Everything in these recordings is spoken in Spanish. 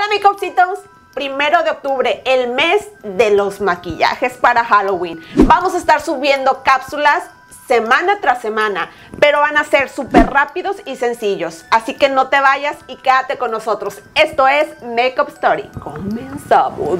Hola makeupitos, 1 de octubre, el mes de los maquillajes para Halloween. Vamos a estar subiendo cápsulas semana tras semana, pero van a ser súper rápidos y sencillos. Así que no te vayas y quédate con nosotros. Esto es Makeup Story. Comenzamos.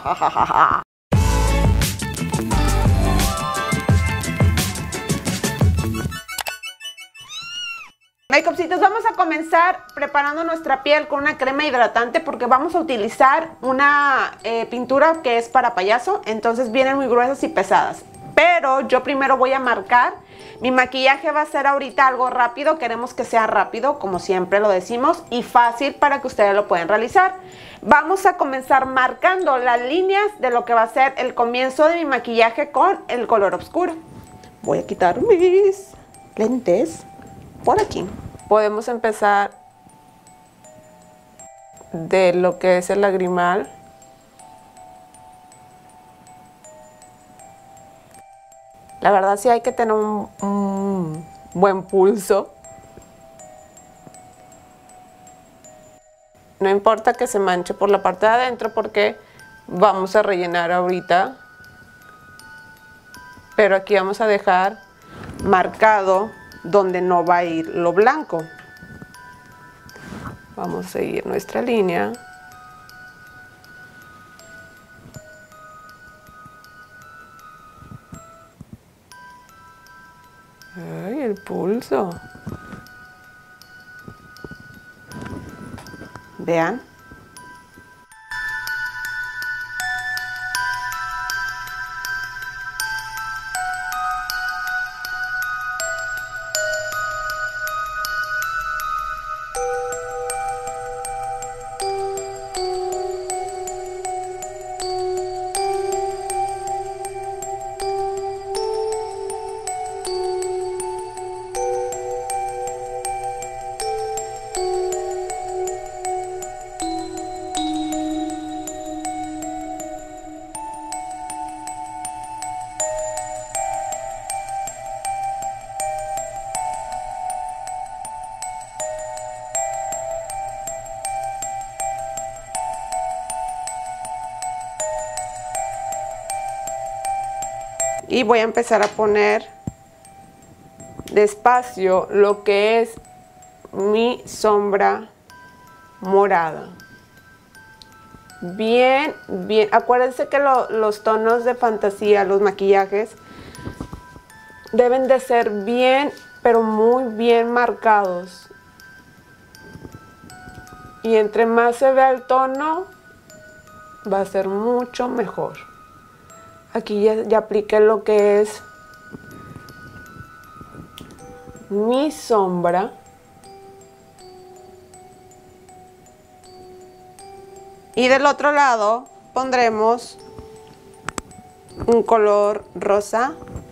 Makeupcitos, vamos a comenzar preparando nuestra piel con una crema hidratante porque vamos a utilizar una pintura que es para payaso, entonces vienen muy gruesas y pesadas. Pero yo primero voy a marcar, mi maquillaje va a ser ahorita algo rápido, queremos que sea rápido como siempre lo decimos y fácil para que ustedes lo puedan realizar. Vamos a comenzar marcando las líneas de lo que va a ser el comienzo de mi maquillaje con el color oscuro. Voy a quitar mis lentes. Por aquí podemos empezar de lo que es el lagrimal. La verdad sí hay que tener un buen pulso. No importa que se manche por la parte de adentro porque vamos a rellenar ahorita. Pero aquí vamos a dejar marcado donde no va a ir lo blanco. Vamos a seguir nuestra línea. Ay, el pulso. Vean. Y voy a empezar a poner despacio lo que es mi sombra morada. Bien, bien. Acuérdense que los tonos de fantasía, los maquillajes, deben de ser bien, pero muy bien marcados. Y entre más se vea el tono, va a ser mucho mejor. Aquí ya apliqué lo que es mi sombra. Y del otro lado pondremos un color rosa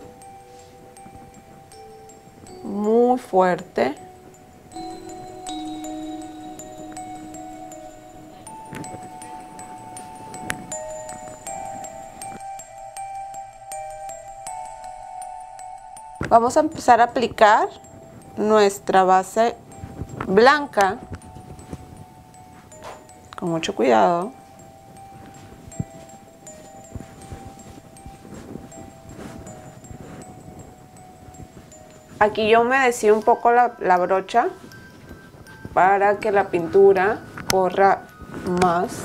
muy fuerte. Vamos a empezar a aplicar nuestra base blanca con mucho cuidado. Aquí yo humedecí un poco la brocha para que la pintura corra más,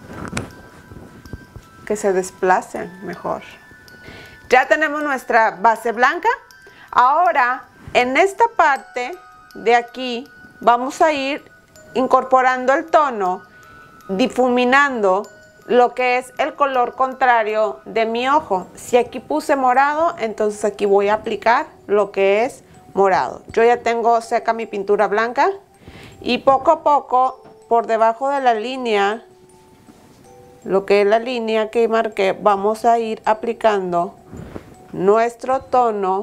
que se desplace mejor. Ya tenemos nuestra base blanca. Ahora, en esta parte de aquí, vamos a ir incorporando el tono, difuminando lo que es el color contrario de mi ojo. Si aquí puse morado, entonces aquí voy a aplicar lo que es morado. Yo ya tengo seca mi pintura blanca y poco a poco, por debajo de la línea, lo que es la línea que marqué, vamos a ir aplicando nuestro tono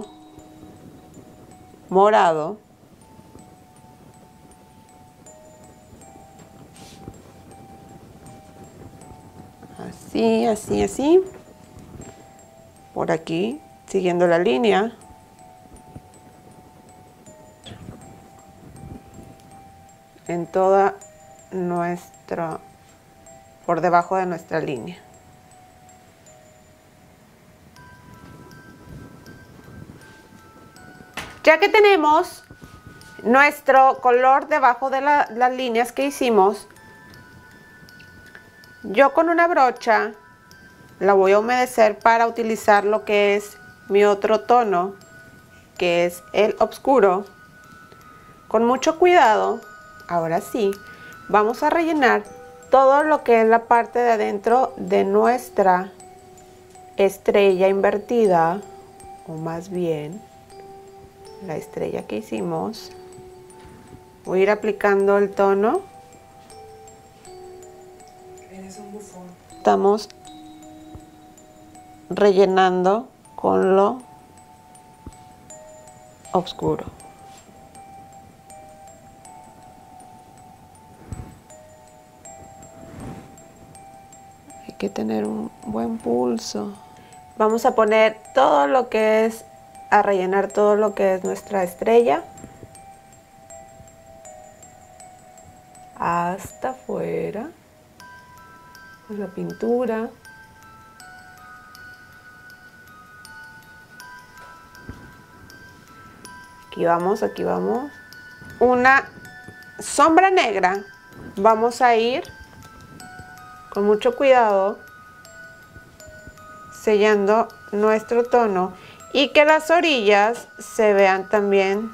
morado. Así, así, así. Por aquí, siguiendo la línea. En toda nuestra por debajo de nuestra línea. Ya que tenemos nuestro color debajo de las líneas que hicimos, yo con una brocha la voy a humedecer para utilizar lo que es mi otro tono, que es el oscuro. Con mucho cuidado, ahora sí, vamos a rellenar todo lo que es la parte de adentro de nuestra estrella invertida, o más bien la estrella que hicimos. Voy a ir aplicando el tono. Eres un bufón. Estamos rellenando con lo oscuro. Hay que tener un buen pulso. Vamos a poner todo lo que es, a rellenar todo lo que es nuestra estrella hasta afuera, con la pintura. Aquí vamos, aquí vamos. Una sombra negra. Vamos a ir con mucho cuidado sellando nuestro tono y que las orillas se vean también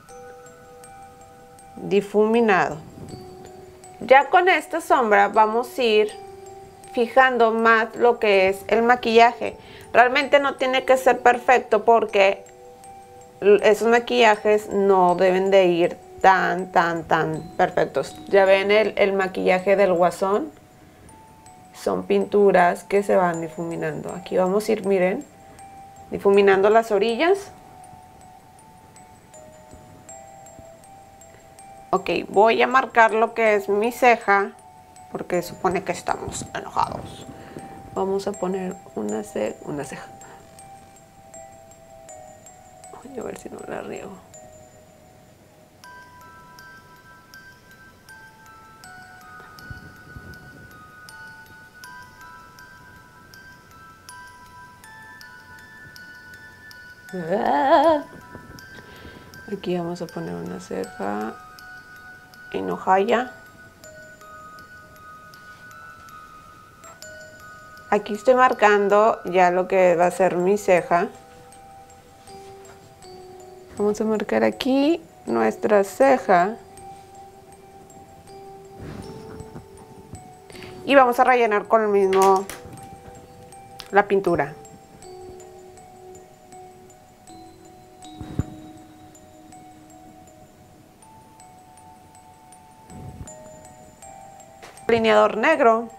difuminado. Ya con esta sombra vamos a ir fijando más lo que es el maquillaje. Realmente no tiene que ser perfecto porque esos maquillajes no deben de ir tan perfectos. Ya ven el maquillaje del Guasón, son pinturas que se van difuminando. Aquí vamos a ir, miren, difuminando las orillas. Ok, voy a marcar lo que es mi ceja porque supone que estamos enojados. Vamos a poner una ceja. Voy a ver si no la riego. Aquí vamos a poner una ceja enojada. Aquí estoy marcando ya lo que va a ser mi ceja. Vamos a marcar aquí nuestra ceja. Y vamos a rellenar con el mismo la pintura. Delineador negro.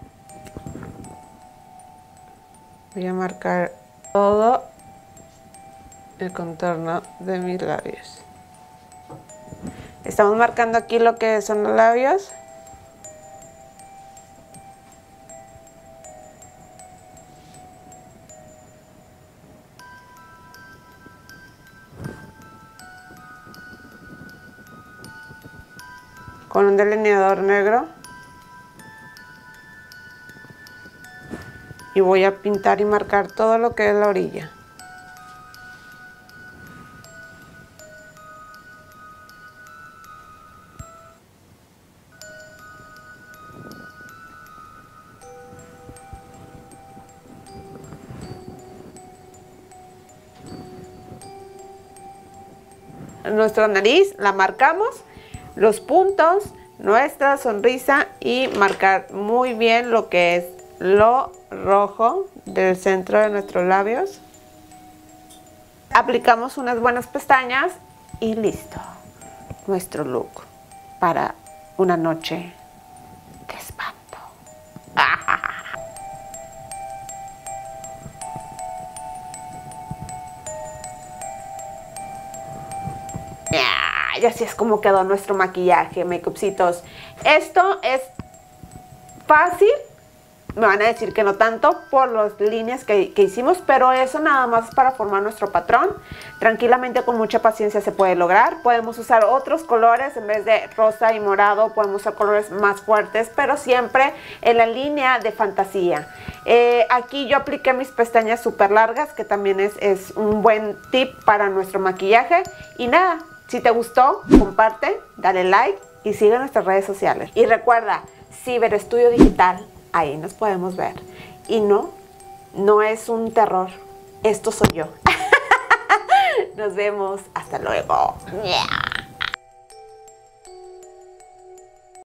Voy a marcar todo el contorno de mis labios. Estamos marcando aquí lo que son los labios. Con un delineador negro. Y voy a pintar y marcar todo lo que es la orilla. Nuestra nariz la marcamos, los puntos, nuestra sonrisa y marcar muy bien lo que es lo rojo del centro de nuestros labios. Aplicamos unas buenas pestañas y listo. Nuestro look para una noche de espanto. Y así es como quedó nuestro maquillaje, makeupcitos. Esto es fácil me van a decir que no tanto por las líneas que hicimos, pero eso nada más es para formar nuestro patrón. Tranquilamente, con mucha paciencia se puede lograr. Podemos usar otros colores, en vez de rosa y morado, podemos usar colores más fuertes, pero siempre en la línea de fantasía. Aquí yo apliqué mis pestañas súper largas, que también es un buen tip para nuestro maquillaje. Y nada, si te gustó, comparte, dale like y sigue nuestras redes sociales. Y recuerda, Ciberestudio Digital, ahí nos podemos ver. Y no es un terror, esto soy yo. Nos vemos, hasta luego. Yeah.